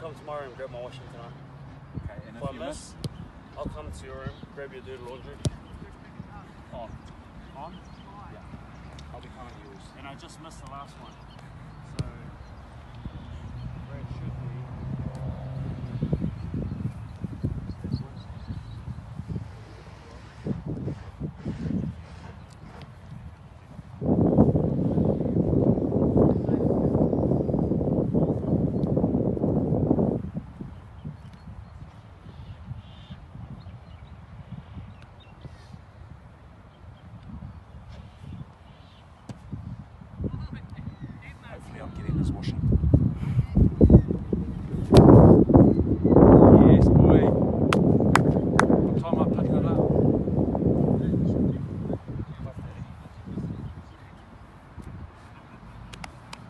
come tomorrow and grab my washing tonight. Okay, and If I miss, I'll come to your room, grab your dirty laundry. On? Yeah. I'll be coming to yours. And I just missed the last one. So, where it should be. Hopefully I'm getting this washing.